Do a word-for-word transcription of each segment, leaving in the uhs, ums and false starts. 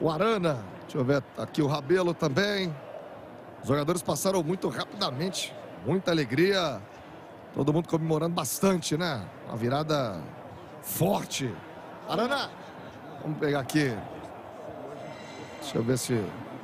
o Arana. Deixa eu ver aqui o Rabelo também. Os jogadores passaram muito rapidamente. Muita alegria. Todo mundo comemorando bastante, né? Uma virada forte. Arana, vamos pegar aqui. Deixa eu ver se...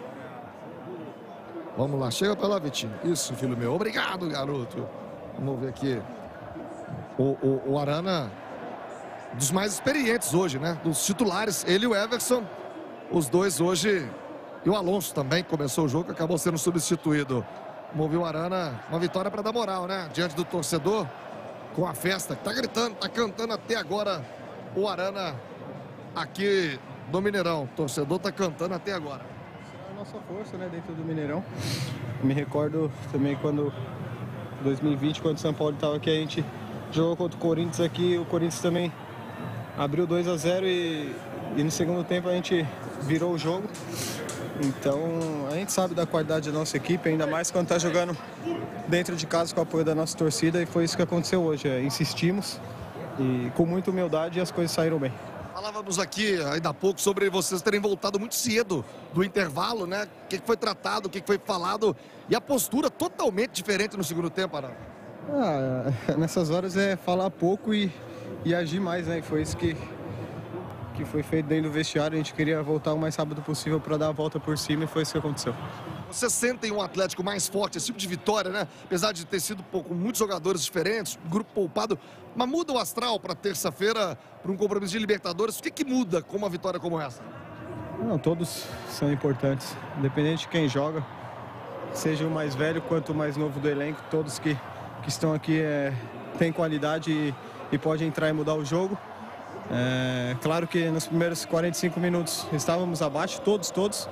Vamos lá, chega pra lá, Vitinho. Isso, filho meu. Obrigado, garoto. Vamos ver aqui. O, o, o Arana, dos mais experientes hoje, né? Dos titulares. Ele e o Everson, os dois hoje. E o Alonso também começou o jogo, acabou sendo substituído. Vamos ver o Arana, uma vitória para dar moral, né? Diante do torcedor, com a festa. Tá gritando, tá cantando até agora o Arana aqui do Mineirão. O torcedor tá cantando até agora. É a nossa força, né, dentro do Mineirão. Eu me recordo também quando, em dois mil e vinte, quando o São Paulo estava aqui, a gente jogou contra o Corinthians aqui. O Corinthians também abriu dois a zero e, e no segundo tempo a gente virou o jogo. Então, a gente sabe da qualidade da nossa equipe, ainda mais quando está jogando dentro de casa com o apoio da nossa torcida, e foi isso que aconteceu hoje. É, insistimos e com muita humildade as coisas saíram bem. Falávamos aqui ainda há pouco sobre vocês terem voltado muito cedo do intervalo, né? O que foi tratado, o que foi falado e a postura totalmente diferente no segundo tempo, Arana. Ah, nessas horas é falar pouco e, e agir mais, né? E foi isso que... que foi feito dentro do vestiário. A gente queria voltar o mais rápido possível para dar a volta por cima e foi isso que aconteceu. Vocês sentem um Atlético mais forte, esse tipo de vitória, né? Apesar de ter sido pô, com muitos jogadores diferentes, grupo poupado, mas muda o astral para terça-feira, para um compromisso de Libertadores. O que que muda com uma vitória como essa? Não, todos são importantes, independente de quem joga, seja o mais velho quanto o mais novo do elenco, todos que, que estão aqui é, têm qualidade e, e podem entrar e mudar o jogo. É, claro que nos primeiros quarenta e cinco minutos estávamos abaixo, todos, todos.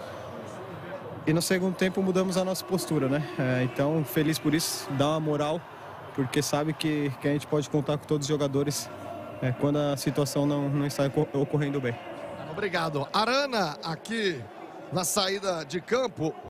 E no segundo tempo mudamos a nossa postura, né? É, então, feliz por isso, dá uma moral, porque sabe que, que a gente pode contar com todos os jogadores é, quando a situação não, não está ocorrendo bem. Obrigado. Arana, aqui na saída de campo.